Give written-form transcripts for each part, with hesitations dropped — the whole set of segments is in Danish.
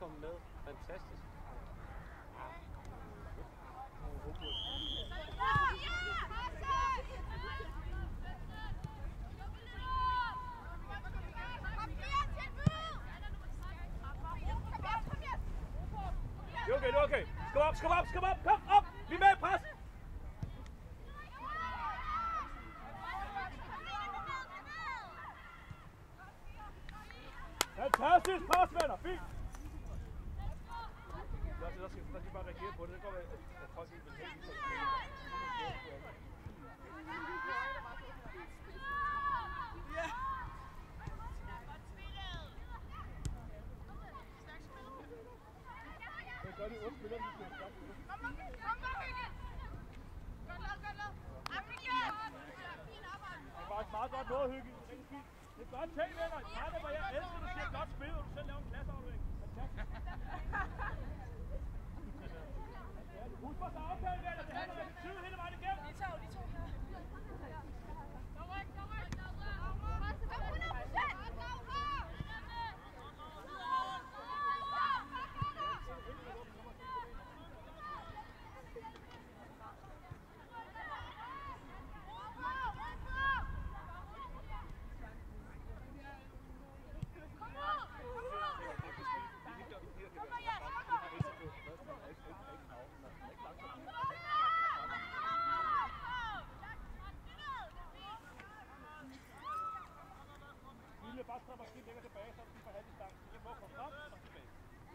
komme med. Fantastisk. Det er okay, det er okay. Skub op, kom op! Vi er med i pres! Fantastisk pres, venner! Fint! Der skal bare reagere på det. Det går at folk ikke vil have det. Gør de 8 spillere, de skal starte. Det var et meget godt noget, Hygge. Rigtig fint. Det er godt tænkt, venner. Nej, det var jeg elsker, du siger godt spil, og du selv laver en klasseaflevering. Fantastisk. Husk på så aftale, venner. Det handler om attitude hele vejen igennem. De to her. Bare strøm og skidt længere tilbage, så er det på halv distance. Jeg må komme frem og tilbage.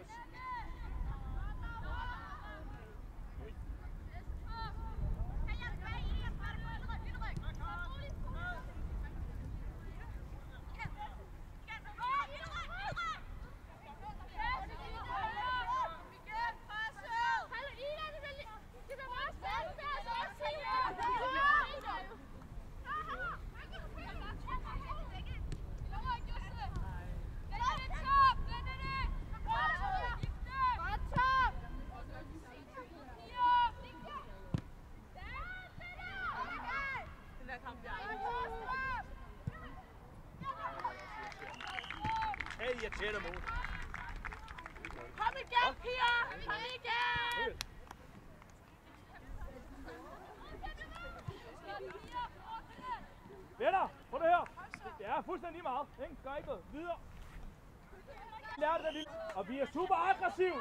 Jeg tæller mod. Kom igen, piger! Kom igen! Venner, prøv det her. Det er fuldstændig meget. Ikke? Gør ikke noget. Videre. Lær det lille. Og vi er super aggressive.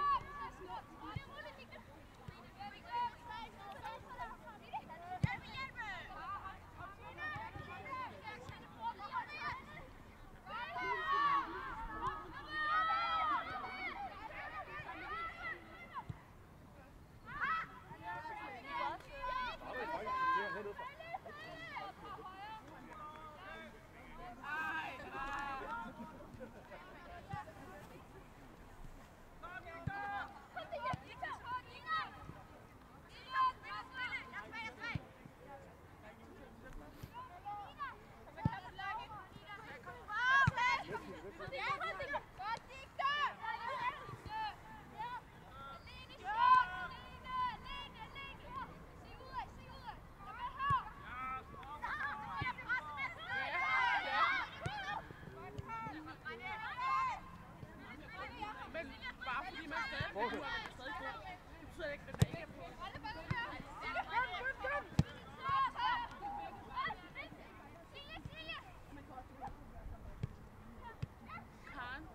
Karen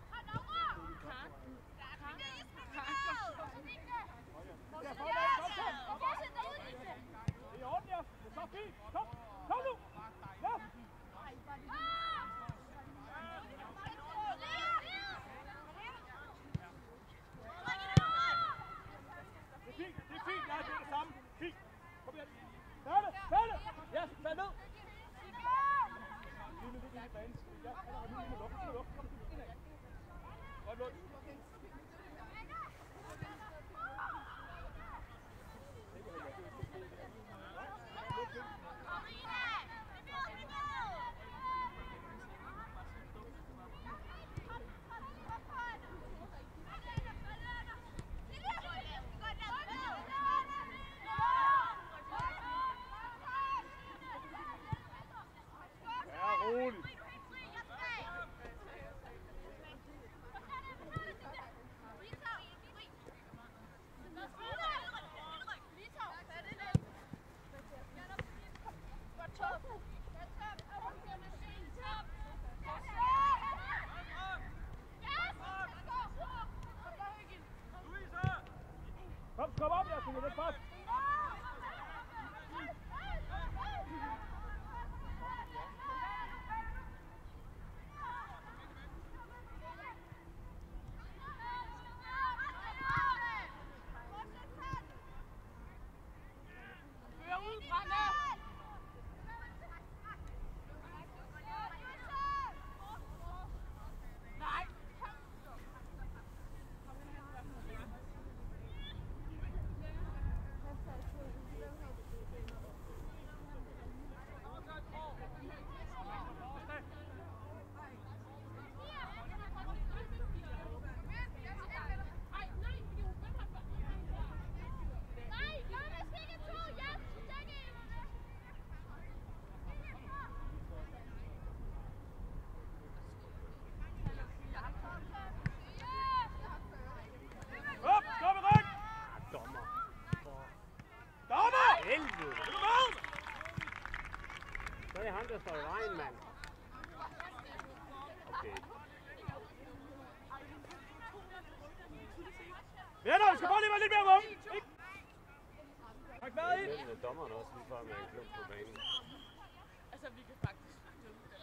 Træk vejret ind! Det er dommeren også lige før med en klump på banen. Altså, vi kan faktisk dømme den.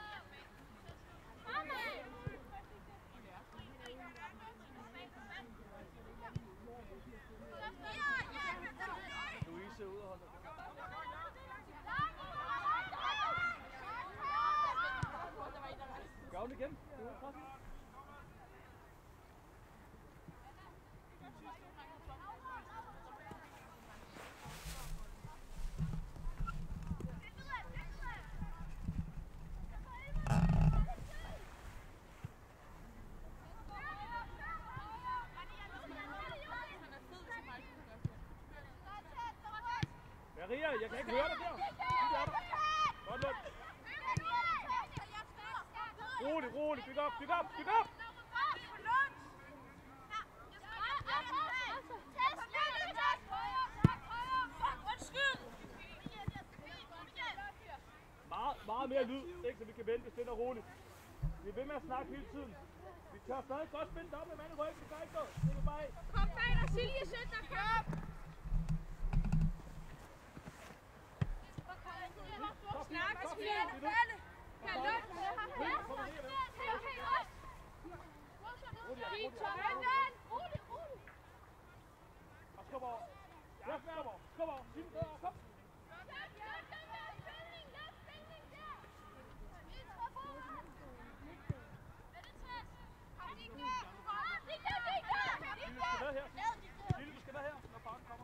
Louise ud og holder. Gør hun igen? Maria, jeg kan ikke høre dig der. Godt løb. Rolig, rolig. Byg op, byg op, byg op. Meget mere lyd, ikke, så vi kan vente stille og roligt. Vi er ved med at snakke hele tiden. Vi tør stadig godt spille dobbelt med mand i ryggen. Det gør ikke noget. Det er bare af. Kom bag dig, Silje, sødt dig, kom! Snak, Silje! Skub over. Ja, skub over. Skub over. Signe, kom. Lille, du skal være her, når faren kommer.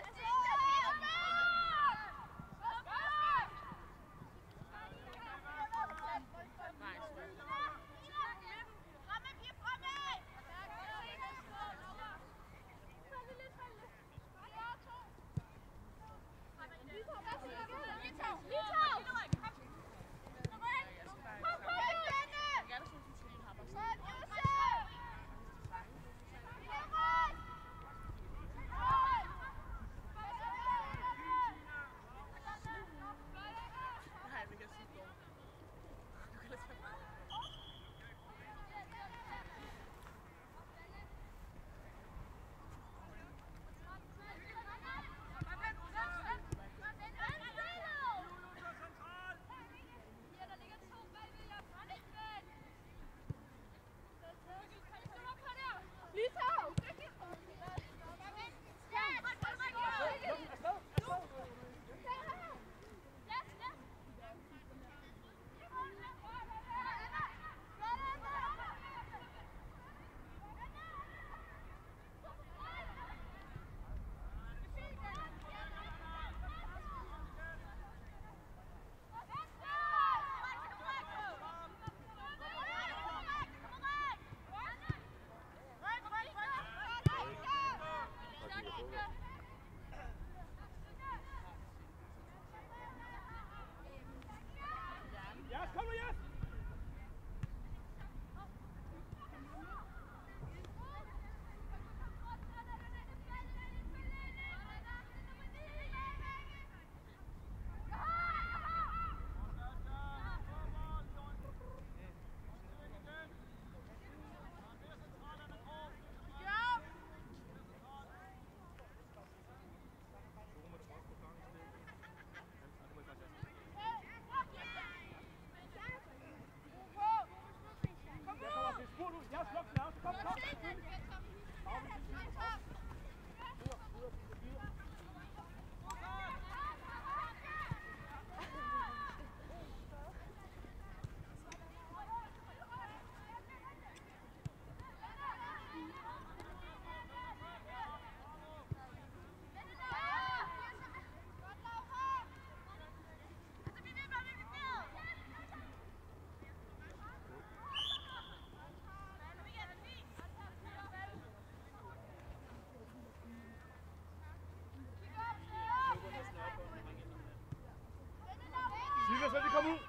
Silje, så de kom ud.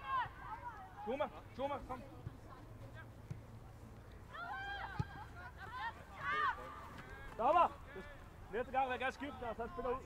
Thomas, kom. Dommer! Næste gang vil jeg gerne skifte, og så spiller ud.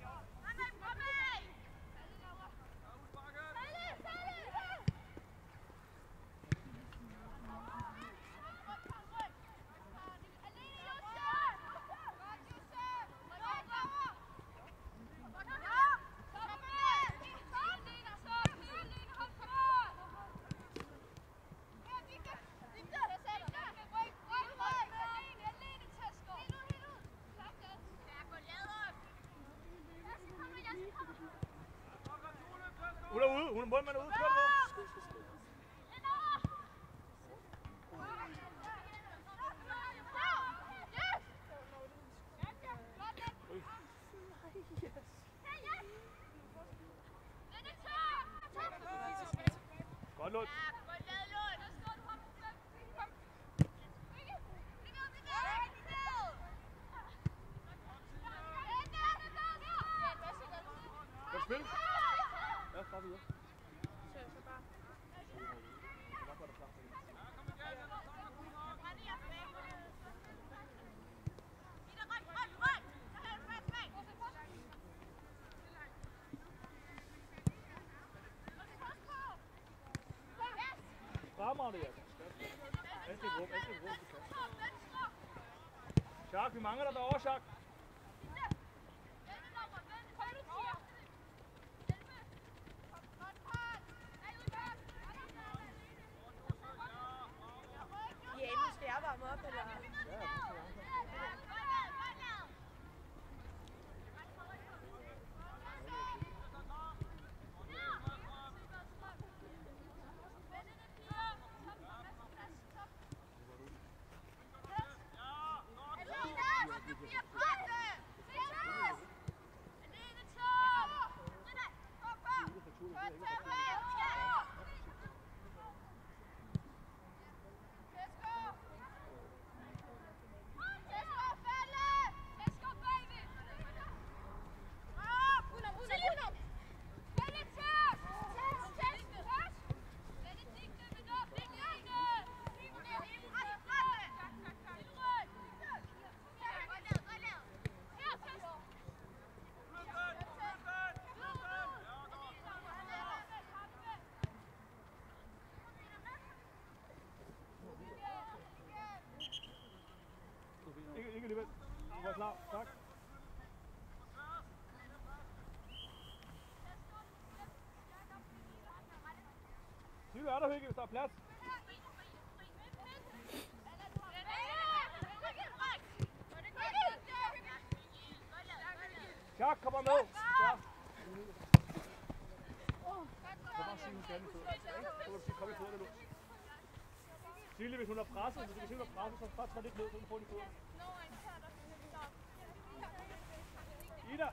målmand er ude, kør på. Godt, Lund. Godt spil. Ja, bare videre. Fremragende, Jakob. Anstift rum, anstift rum. Shark, vi mangler dig derovre, Shark. Skal jeg varme op, eller? Ikke alligevel. Du var klar. Tak. Sylvia er der, Hygge, hvis der er plads. Shark, kommer med. Ja. Så bare sige, hun skal med fødderne. Så kan du sige, kom i fødderne nu. Sylvia, hvis hun er presset, hvis du kan se, hun er presset, så bare træd lidt ned, så hun får de fødderne. Ida!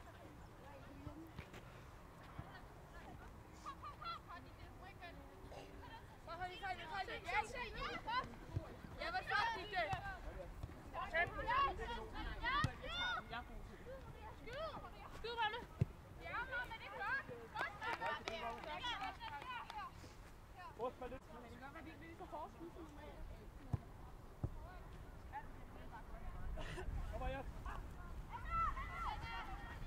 Jeg var faktisk det. Skyd, Rønne. Ja, men det er godt. Ost med lidt. Det kan godt være, at vi ikke vil så hårdt skud som normalt. Kom her.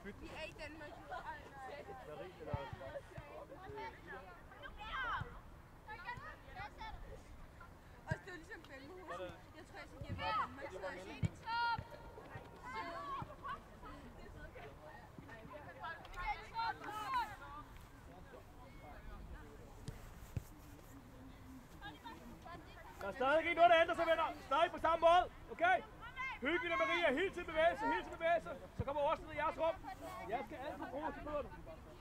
bytte? Vi er i Danmark. Marie eller... Og det var ligesom Benmohusen. Jeg tror, jeg skal give Danmark største. Der er stadig ikke noget, der ændrer sig, venner. Stadig på samme måde, okay? Hyggeligt, Maria. Hele tiden bevægelse, hele tiden bevægelse. Så kommer også ned i jeres rum. Jeg skal altid bruge til fødderne.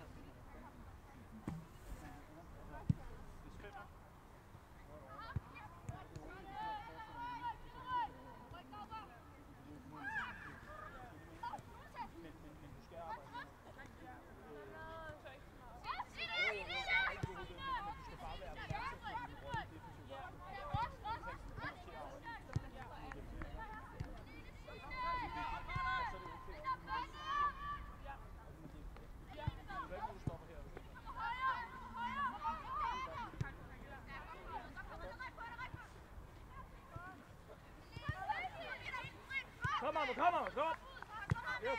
Kom on, kom on, kom! Yes.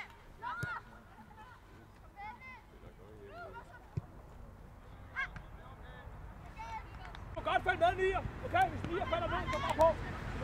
Du kan godt falde med, Nier. Okay, hvis Nier falder ned, så bare på.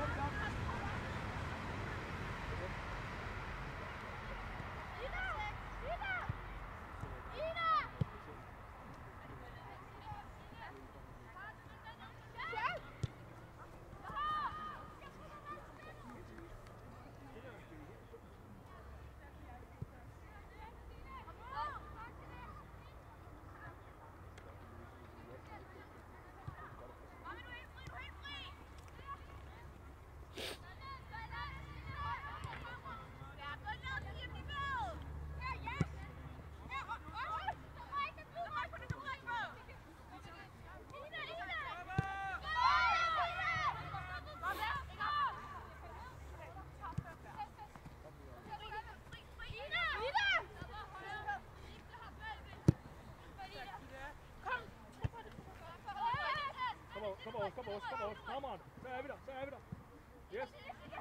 Kom on. Come on. Så er vi der. Yes.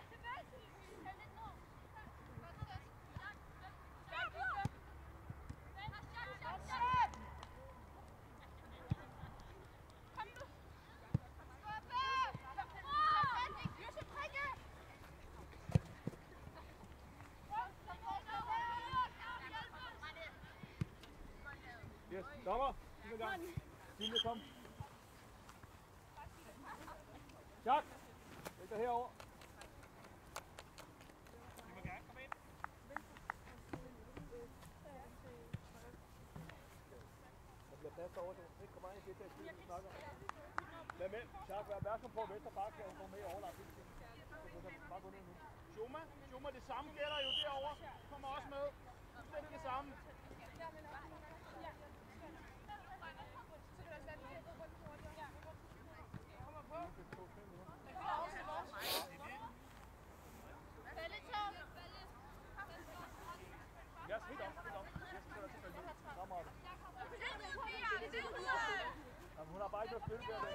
Yes, dommer. Silje, kom. Tak. Læg dig herover. Vi må gerne komme ind. Der bliver plads over, du ikke kommer ind i det der tid, vi snakker. Lad med. Tak, vær opmærksom på, at venstre bakke kan få med i overlap. Bare gå ned nu. Schuma, det samme gælder jo derovre. Kommer også med. Det er det samme. Yes, helt op. Jamen, hun har bare ikke noget flytte der.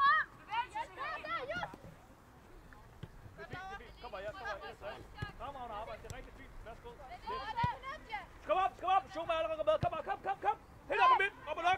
Kom bare, yes. Fremragende arbejde, det er rigtig fint. Værsgo. Kom op. Schuma er allerede med. Kom. Helt op med midt. Op og nok.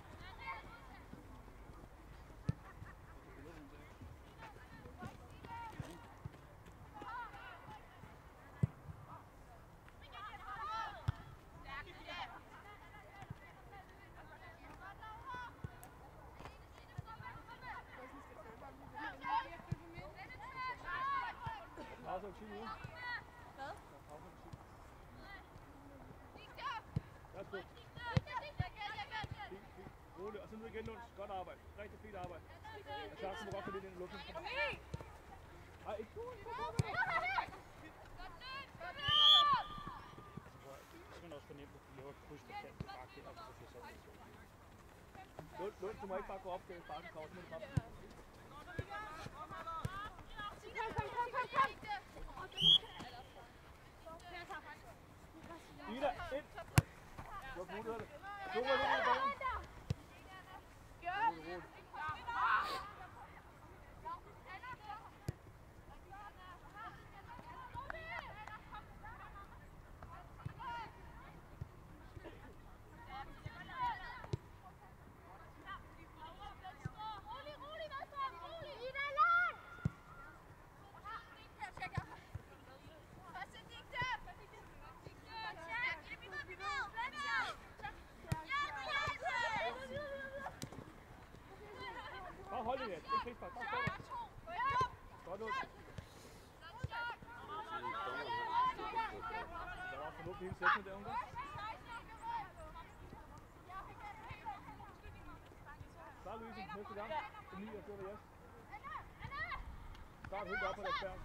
Pause om 10 uger. Hvad? Pause om 10. Værsgo. Fint. Rolig. Og så ned igen, Lunds. Godt arbejde. Rigtig fint arbejde. Og så må du godt få lidt ind i luften. Nej, ikke du. Så kan man også fornemme, at du laver et kryds på kanten. Bare kender på det sådan. Lund, du må ikke bare gå op, det bare kommer med det op. Ida, ind! Luk mulighederne. Du må lige ind i banen. Rolig. det hele sættende der, unge. Start Louise næste gang. Emilie, det var Jes. Start helt op på deres bærk.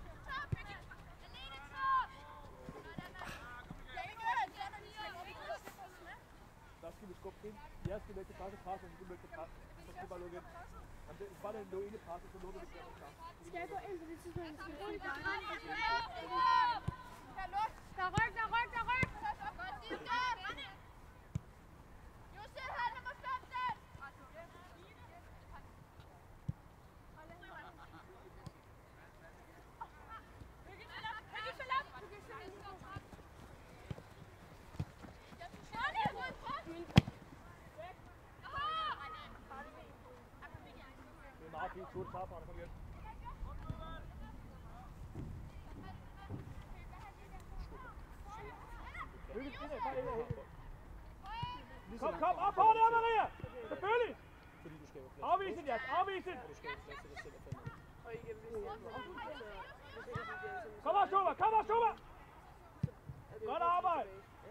Der skal vi skubbe ind. Jeg skal lægge til presset, og så skal vi lægge til presset. Så skal vi bare lukke ind. Jamen, det er bare det lå inde i presset, så lukker vi det. Skal jeg gå ind på det tidspunkt? Skal jeg ind på det? Der ryk, der ryk, der ryk! Godt, Josef! Josef, hold nummer 15! Det er meget fint. Turde tager fra dig. Kom igen. Kom, kom, op på der, Maria! Selvfølgelig! Afvis den, Jas, afvis den! Kom on, Schumer, kom on, Schumer! Godt arbejde!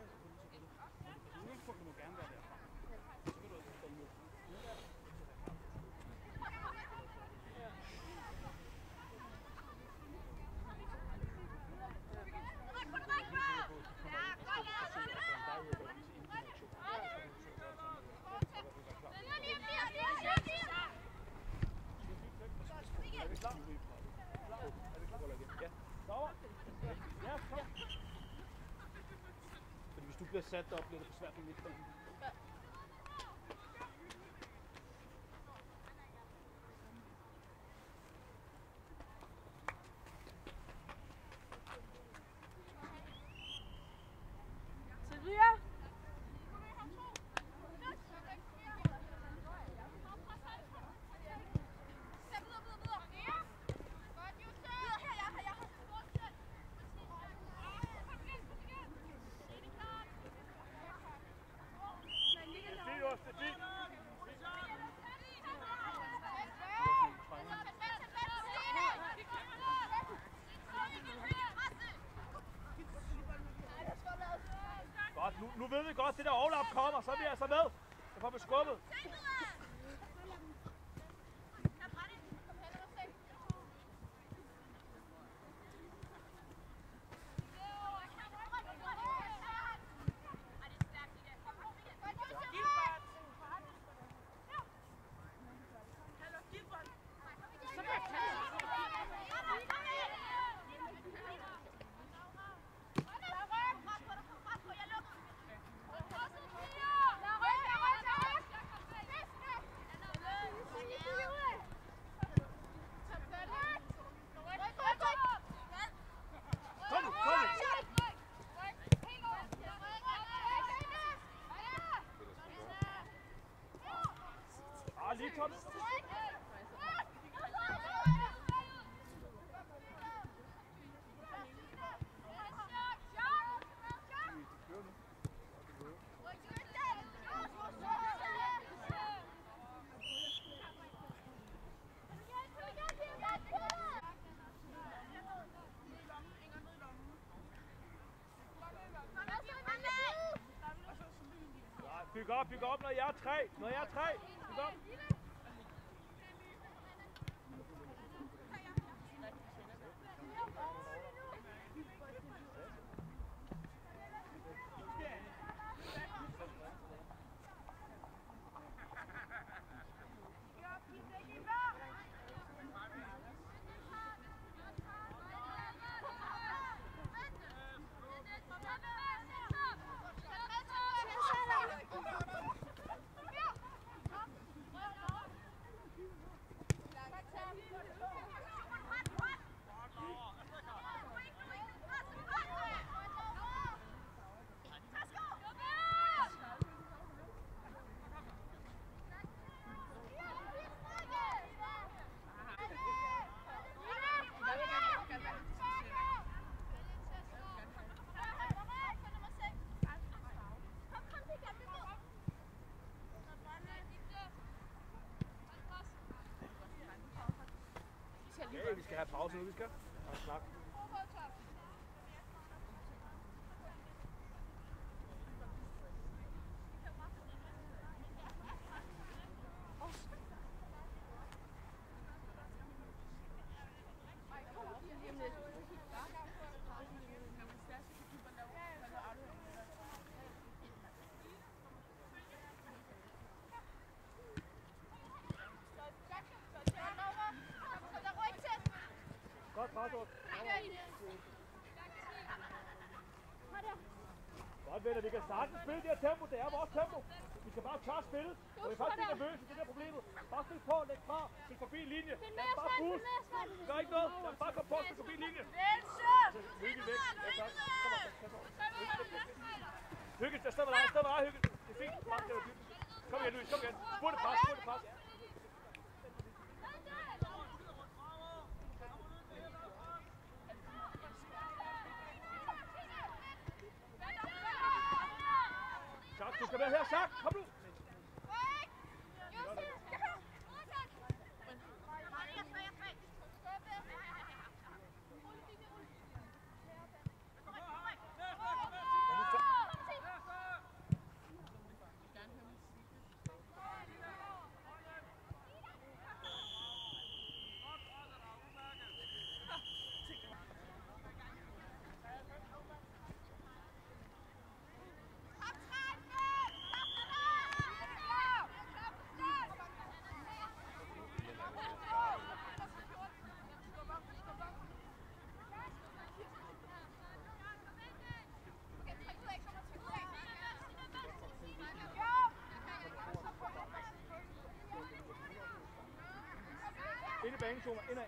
Fordi hvis du bliver sat derop, bliver det for svært med midtbanen. Godt, nu ved vi godt, det der overlap kommer, så er vi altså med. Så får vi skubbet. Byg op, når jeg er 3. Når jeg er 3. Byg op. Vi skal have pause nu, vi skal. Og snak. venner, vi kan sagtens spille det her tempo. Det er vores tempo. Vi skal bare tørre spillet. Og vi er faktisk ikke nervøse, det er problemet. Bare spil på, læg fra, spil forbi linje. Bare boost. Gør ikke noget. Lad os bare komme på, spil forbi linje. Hygge væk. Ja, tak. Hygge, der står med dig, Hygge. Det er fint. Bare det var dybt. Kom igen, Louis, kom igen. Spurgte pres. Schack, du skal være her, Schack. Kom nu. Ind i banen, Toma. Indad.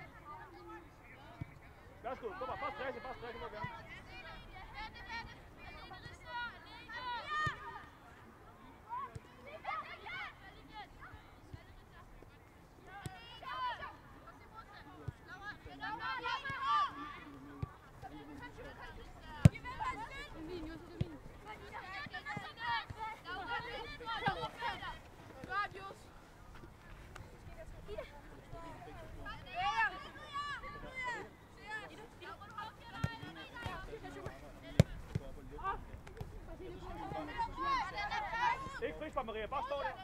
Værsgo. Kom bare. Bare stresse, må gerne. Ikke frispark, Maria. Bare stå der.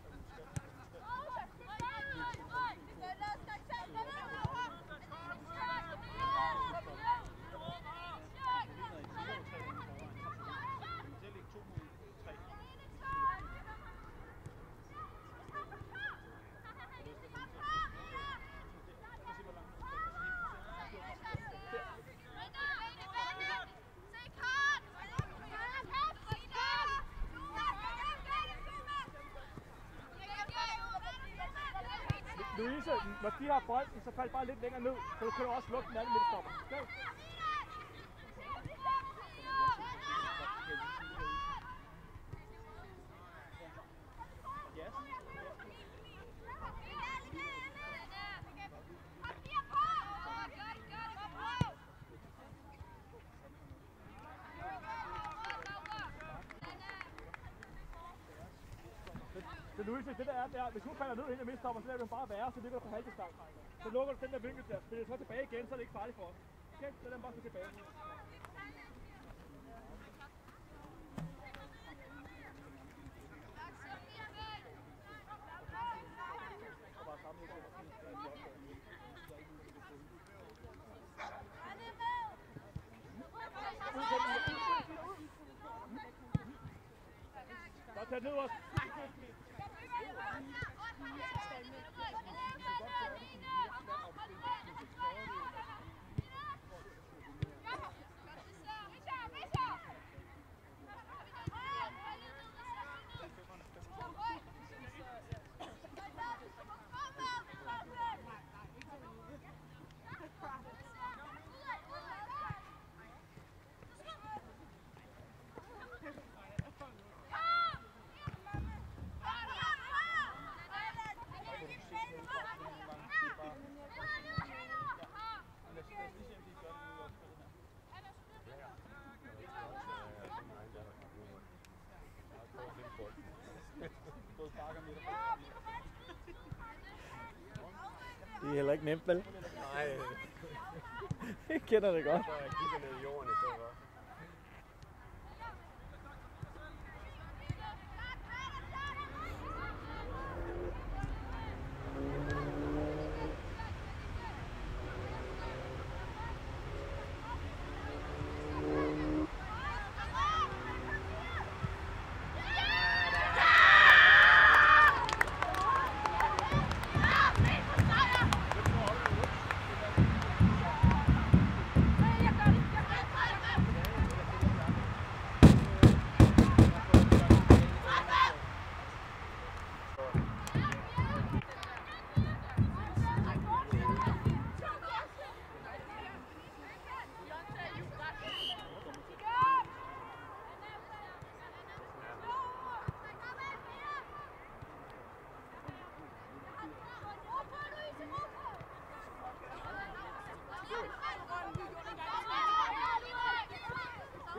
Louise, når de har bolden, så falder bare lidt længere ned, så du kan også lukke den anden midtstopper. Okay? Så Louise, det der er der, hvis hun falder ned hen i midtstopper, så lader du bare være, så ligger du på halvdistang. Så lukker du den der vinkel der, spiller så tilbage igen, så er det ikke farligt for os. Okay, så lad dem bare stå tilbage. Bare tag ned også. Det er heller ikke nemt, vel? Nej. Jeg kender det godt. Så jeg kigger ned i jorden i stedet for.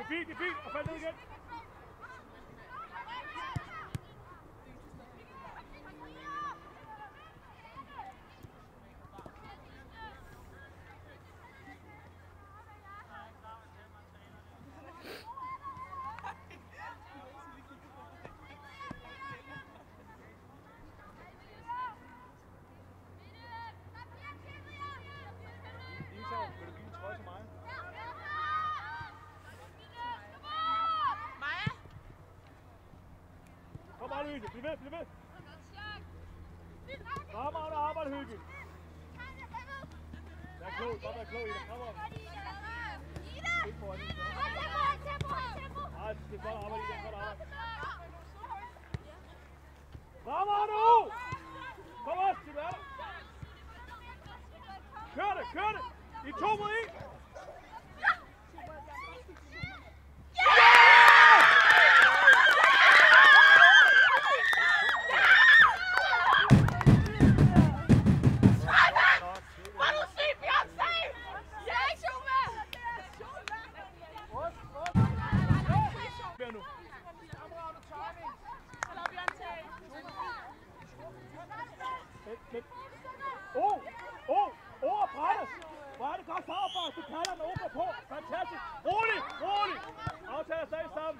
er fint, det er fint. Og fald ned igen. Vil du give en trøje til mig? Kom bare, Hygge. Bliv ved, bliv ved. Fremragende arbejde, Hygge. Vær klog, godt vær klog, Ida. Kom op. Ikke foran den. Nej, det er godt arbejde, Ida. Godt arbejde. Fremragende nu! Kom op, til der. Kør det, kør det! I 2 mod 1! Hvor er det godt samarbejde, du kalder den over på. Fantastisk. Rolig, rolig. Aftaler sig sammen.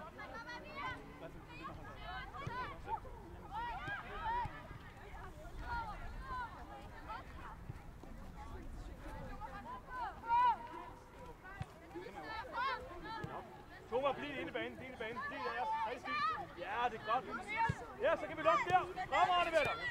Thomas, bliv inde i banen, bliv inde i banen. Bliv der, rigtig fint. Ja, det er godt. Ja, så kan vi lukke der. Fremragende med dig.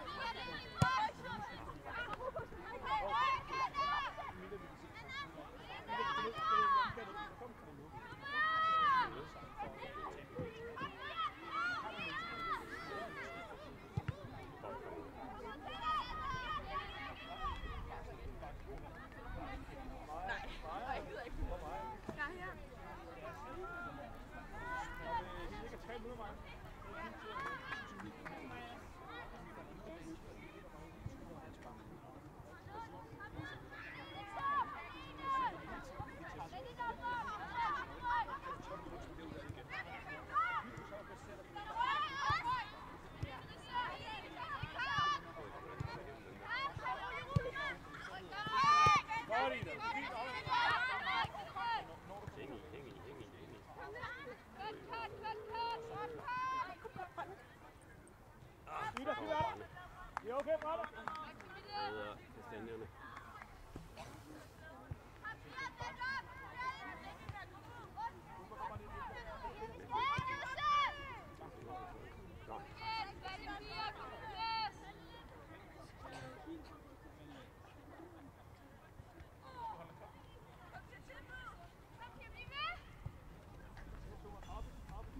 Det er okay, brother. Jeg hedder Kastanjerne.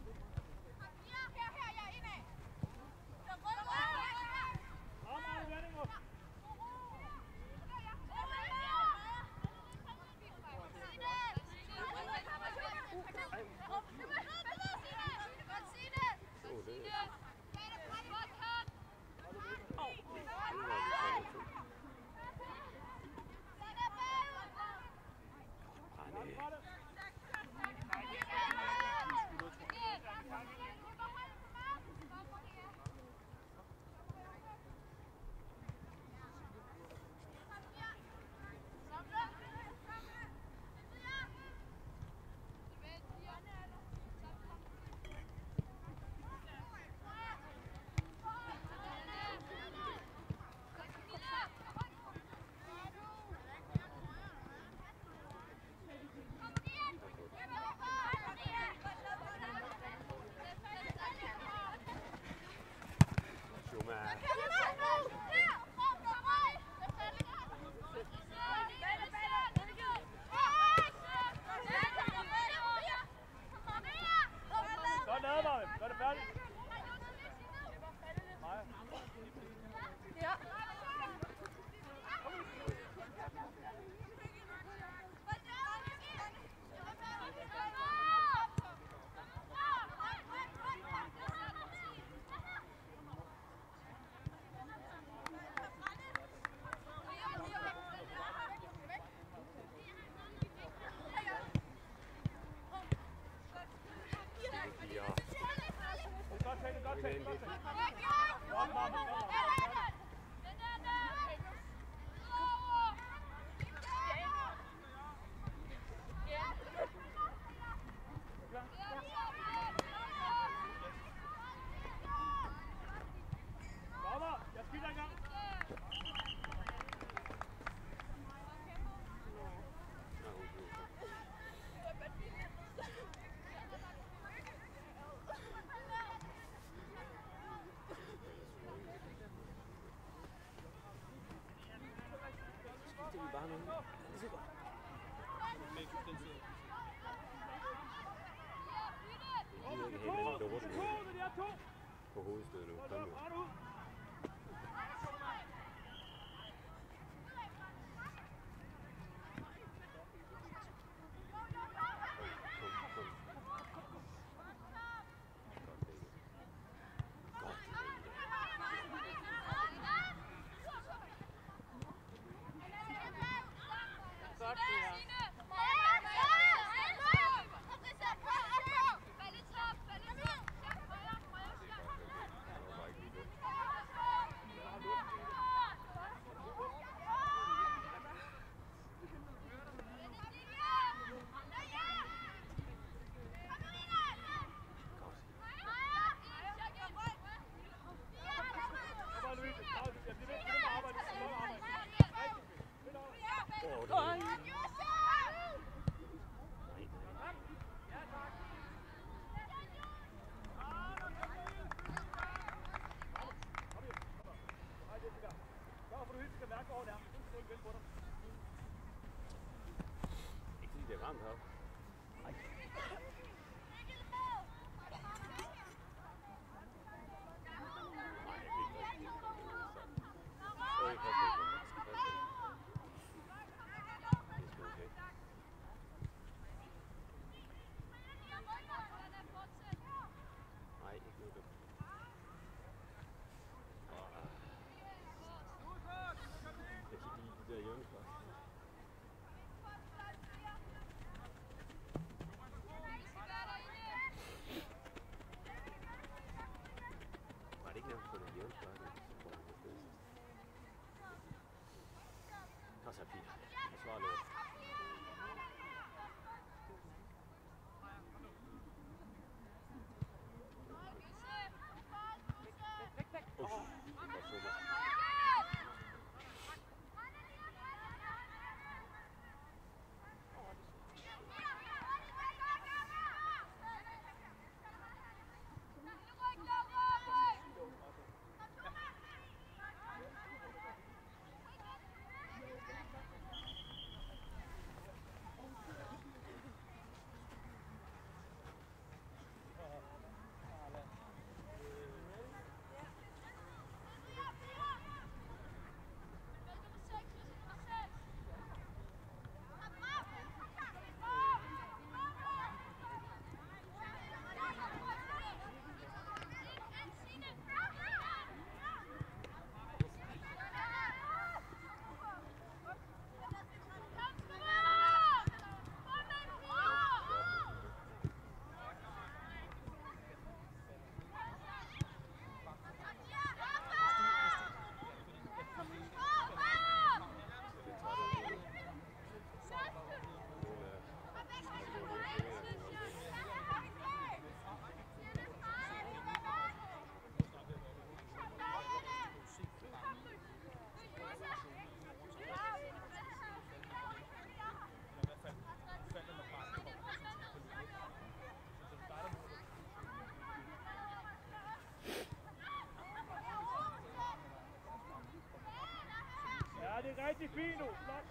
Fremragende, Godt tag, godt tag. Dommer, jeg skiller en gang. Det er bare noget. Det er godt. På hovedstødet nu. Kom nu. Ikke fordi det er varmt heroppe. Nej. Det er rigtig fint nu. Flot.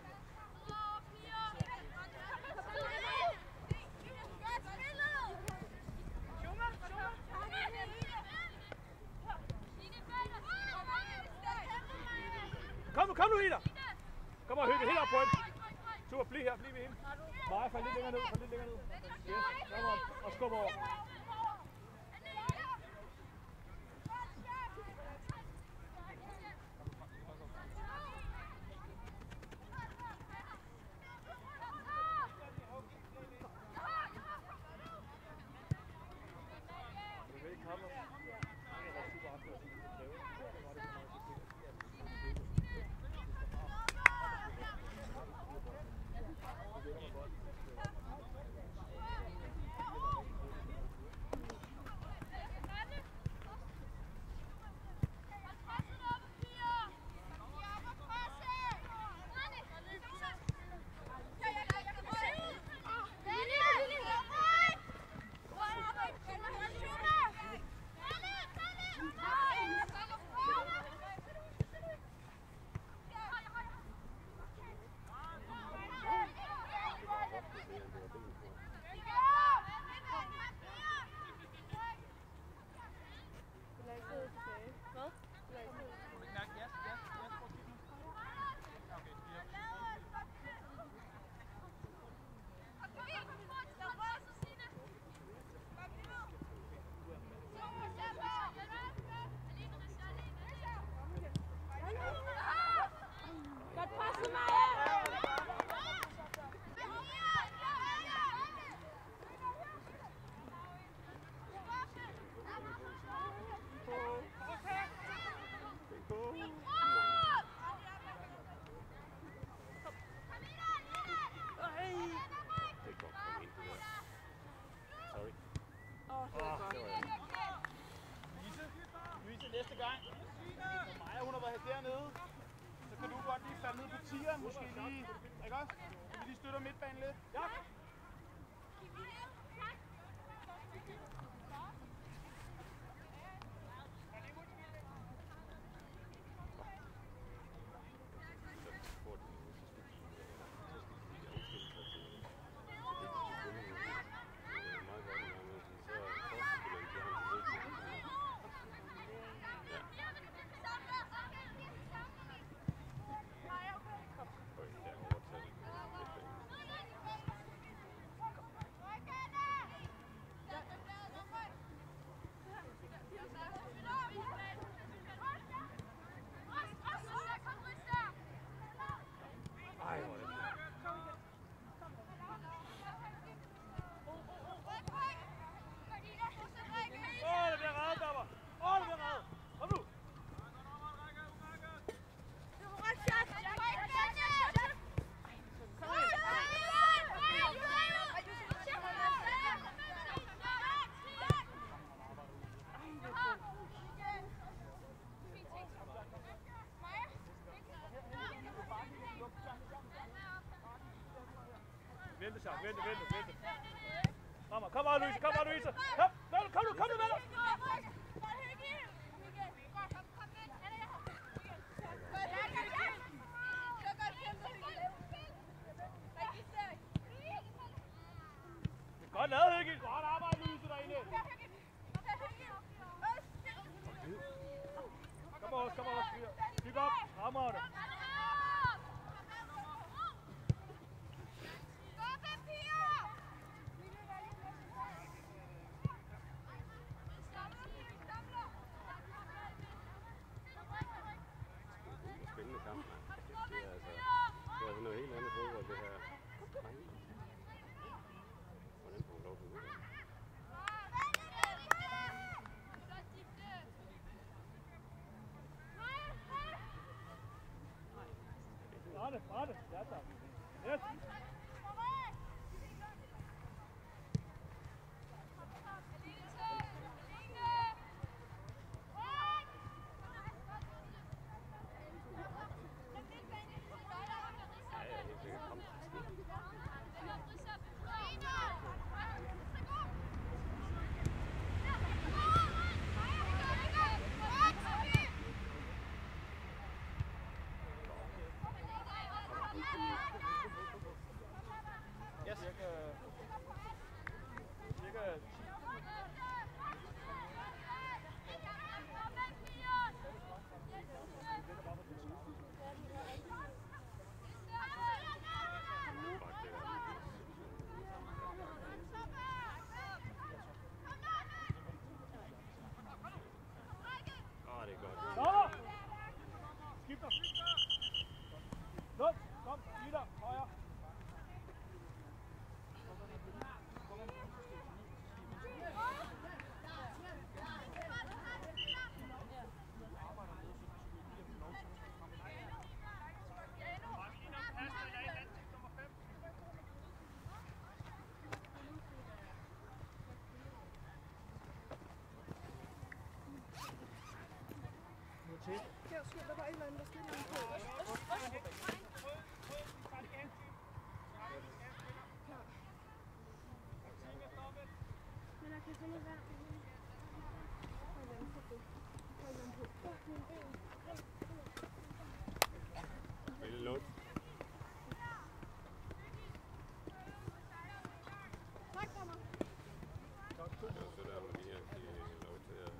Kom nu, Ida. Kom og hygge helt op på hende. Super, bliv her, bliv ved hende. Maja, fald lidt længere ned, Yes, kom op og skub over. Louise, næste gang, når Maja hun har været dernede, så kan du godt lige falde ned på tieren, måske lige, ikke også? Så vi lige støtter midtbanen lidt. Ja. Vente. Kom on, Louise. Kom, nu med dig. Godt lavet, Hygge. Godt arbejde, Louise, derinde. Kom on. Bygge op. Rammer det. Noget helt andet fodbold, det her. Hvordan får man lov til det? Rette. Ja, tak. Yes. Der var et eller andet, der skete på. Men jeg kan finde ud af Spille lund. Tak, kommer. Det var så der, hvor vi her giver lov til at...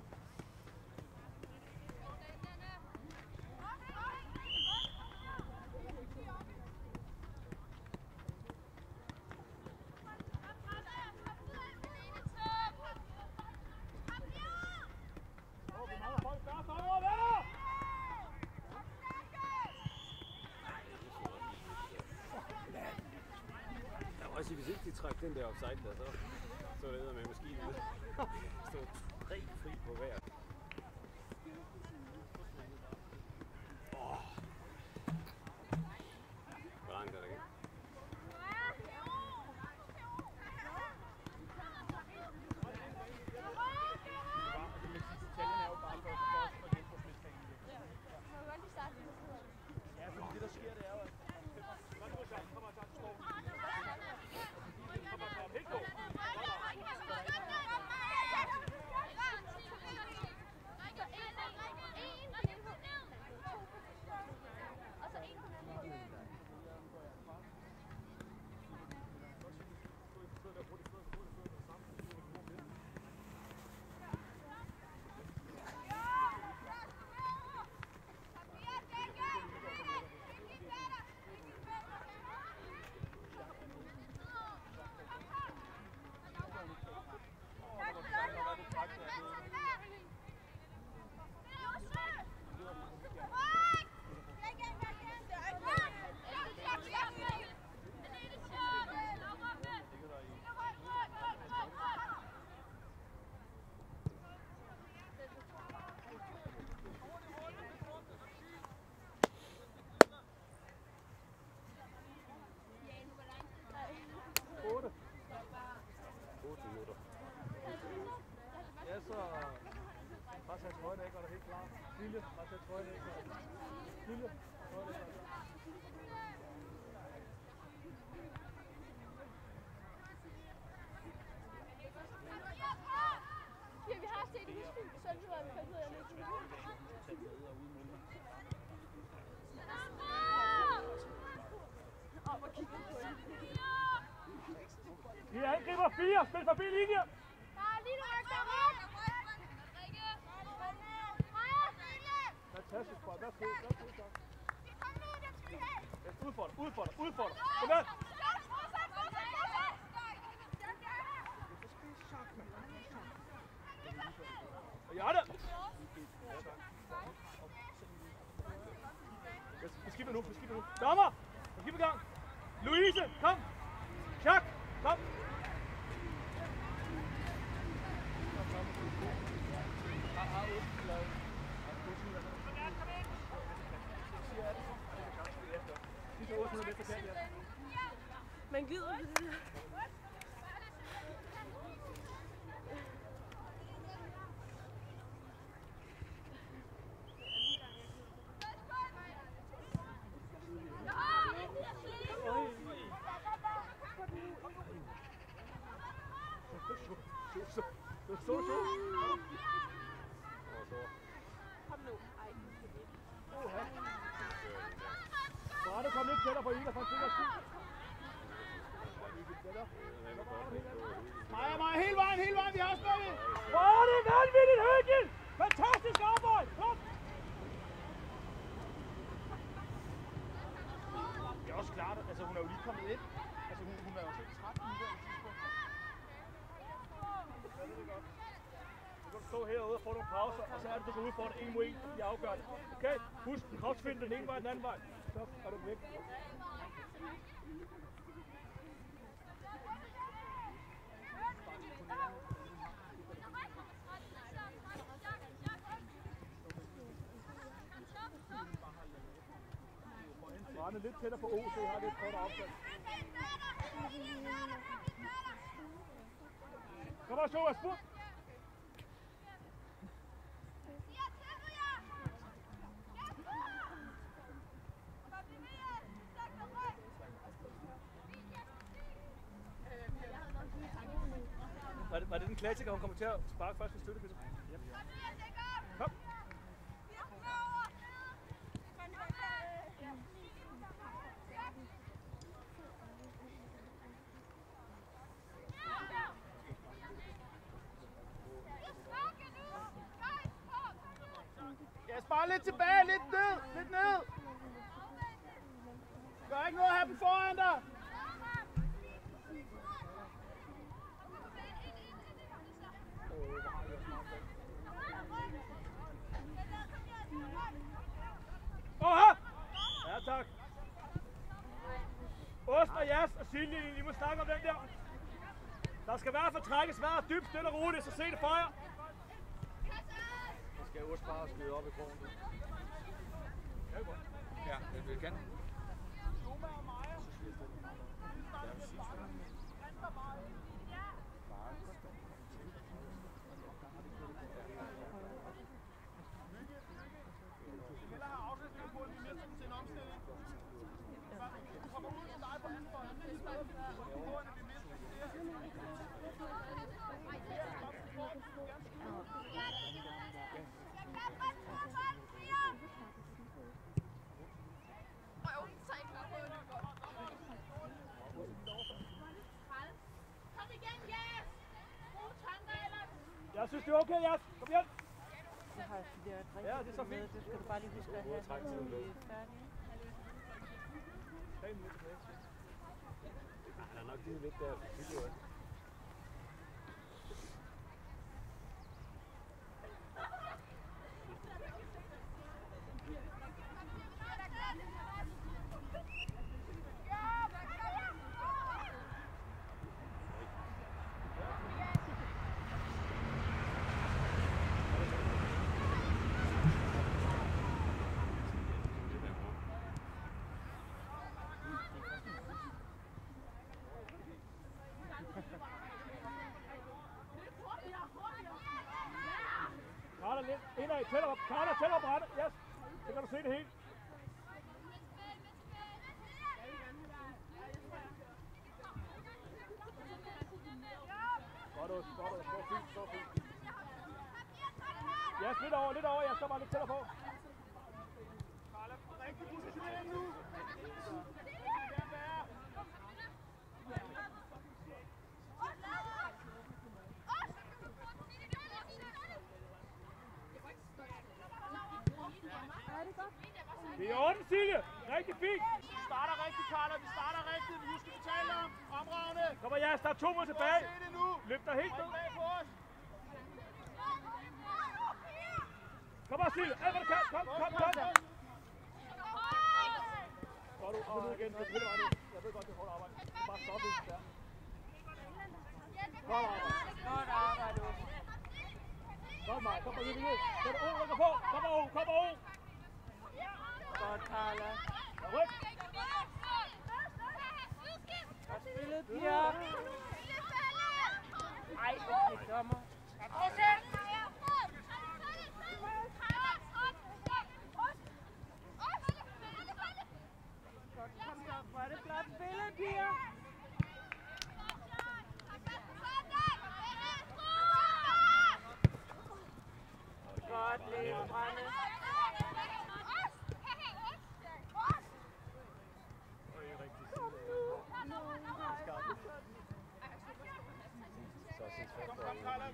Altså, hvis ikke de træk den der offside der, så er det med maskinen. Stod 3 fri på hver. Hvor langt er der igen? Lasse og... Bare tage trøjen af, var der helt klar. Lille, bare tage trøjen af. Lille, trøjen af. Ja, vi har set det film, så det var en fed ud af lidt. Hvor kigger du på hende? Vi angriber 4, spil forbi linje! Lige nu, Rikke! Fantastisk, Bold. Værsgo, så. Udfordrer. Kom med! Ja, det! Beskib nu. Dommer! Beskib i gang! Louise, kom! Chuck, kom! Man gider det der. Så. Kom nu. Bare kom lidt tættere på Ida, for en sikker skud. Maja, hele vejen, vi har spillet! Hvor er det vanvittigt, Høgel! Fantastisk arbejde! Kom! Det er også klart, altså hun er jo lige kommet ind. Altså hun er jo selv træt nu på et tidspunkt. Du kan stå herude og få nogle pauser, og så er det, du kan udfordre 1 mod 1 i afgørelsen. Okay? Husk, kropsfind den ene vej, den anden vej. Så er du væk. Rane lidt tættere på O, så I har lidt kort afstand. Kom og så, Asbjørn! Var det den klassiker, hun kommer til at sparke først med støttepidser? Yep. Kom! Ja, bare lidt tilbage, lidt ned! Gør ikke noget at have dem foran dig! Oha! Ja, tak. Ost og Jas og Silje, I må snakke om den der. Der skal i hvert fald trækkes vejret dybt, stille og roligt, så se det for jer. Så skal Ost bare skide op i krogen. Ja, det godt. Ja, det kan. Jeg synes, det er okay, Jas. Kom igen. Jeg har de der drink. Ja, det er så fint. Det skal du bare lige huske at have, når vi er færdige. 3 minutter tilbage. Han er nok givet lidt der. lidt indad, tæt op. Karla, tæt op rette. Yes. Så kan du se det hele. Godt ud, godt ud. Så fint. Yes, lidt over. Jeg står bare lidt tættere på. Karla, rigtig positionering nu. Det er orden, Silje. Rigtig fint. Vi starter rigtigt, Karla. Vi starter rigtigt. Vi husker, vi taler om fremragende. Kom og Jas, der er 2 mod tilbage. Se det nu. Løb dig helt ned. Hold bag på os. Kom bare, Silje. Alt hvad du kan. Kom. Godt ud. Kom ud igen. Det er nu. Jeg ved godt, det er hårdt arbejde. Bare stop ud. Ja. Godt arbejde. Godt arbejde, Åse. Godt, Maja. Kom bare ud. Sæt O, rykker på. Kom O. Godt, Karla. Ryk. Godt spillet, Pia. Ej, okay, dommer. Godt, kom så. Hvor er det flot spillet, Pia. Godt, Lene Brænde. Kom, Karla.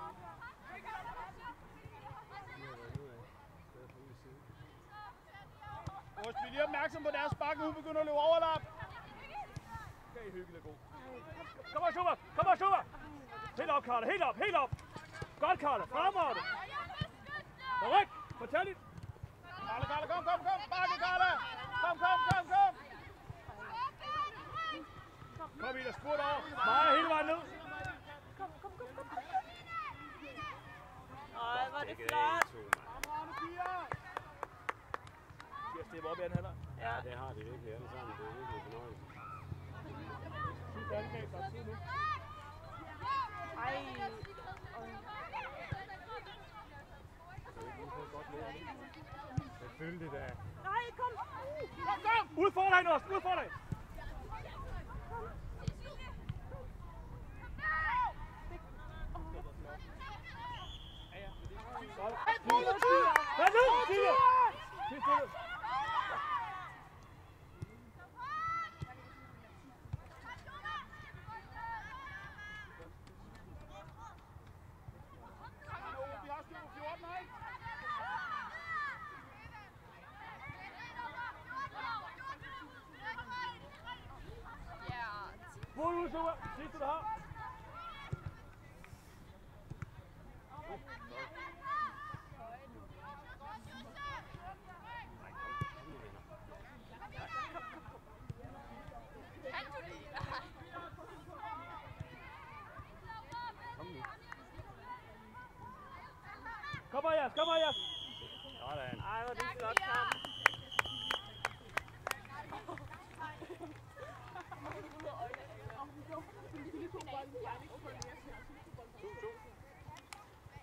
Vi er lige opmærksom på deres bakke. Hun begynder at løbe overlap. Okay, hyggelig god. Kom on, Schumer. Helt op, Karla. Helt op. Godt, Karla. Fremad. Ryk. Fortæl lidt. Karla, kom. Bakke, Karla. Kom. Kom i, der spurgte over. Maja hele vejen ned. Kom. Ej, hvor er det flot. Fremragende, Pia. Skal jeg steppe op i anden halvleg? Ja. Det har de virkelig alle sammen. Det er virkelig fornøjelse. Sidste angreb, der er tid nu. Ej. Selvfølgelig da. Nej, kom. Udfordring os. Hvad nu, Silje? Vi har styr på 14, ikke? Mål ud, Schumer. Sidste, du har. Kom her, Jas. Sådan. Ej, hvor er det flot kamp.